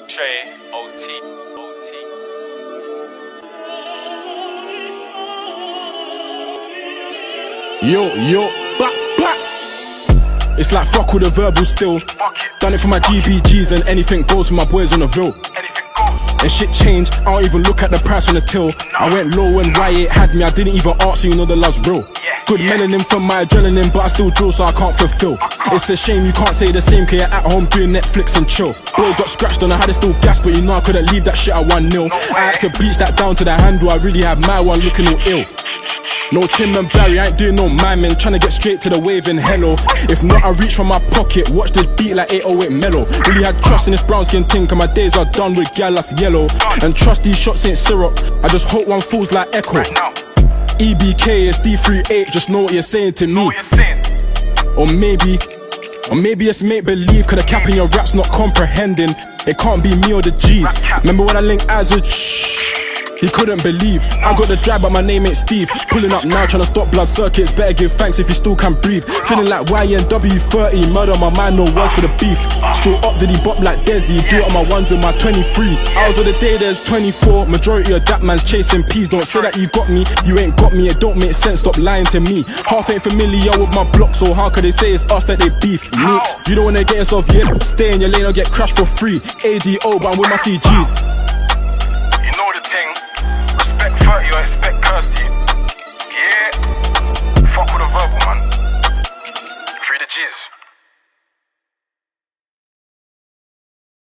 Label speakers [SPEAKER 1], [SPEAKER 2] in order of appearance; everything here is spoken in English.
[SPEAKER 1] Trey, OT.
[SPEAKER 2] Yo, back. It's like fuck all the verbal still. Done it for my GBGs and anything goes for my boys on the Ville. And shit changed, I don't even look at the price on the till. I went low when Y8 had me, I didn't even ask, so you know the love's real. Good melanin from my adrenaline, but I still drill so I can't fulfill. It's a shame you can't say the same, cause you're at home doing Netflix and chill. Boy got scratched and I had it still gas, but you know I couldn't leave that shit at 1-0. I had to bleach that down to the handle, I really had my one looking all ill. No Tim and Barry, I ain't doing no miming, tryna get straight to the wave and hello. If not, I reach from my pocket, watch this beat like 808 mellow. Really had trust in this brown skin thing, cause my days are done with gal that's yellow. And trust these shots ain't syrup, I just hope one falls like Echo. EBK, it's D38, just know what you're saying to me. Or maybe it's make believe, cause the cap in your rap's not comprehending. It can't be me or the G's. Remember when I linked eyes with he couldn't believe. I got the drive but my name ain't Steve. Pulling up now trying to stop blood circuits. Better give thanks if you still can breathe. Feeling like YNW30, murder my mind, no words for the beef. Still up did he bop like Desi. Do it on my ones with my 23s. Hours of the day there's 24. Majority of that man's chasing peas. Don't say that you got me, you ain't got me. It don't make sense, stop lying to me. Half ain't familiar with my block, so how could they say it's us that they beef? Neat. You don't wanna get yourself yet. Stay in your lane or get crashed for free. ADO but I'm with my CGs.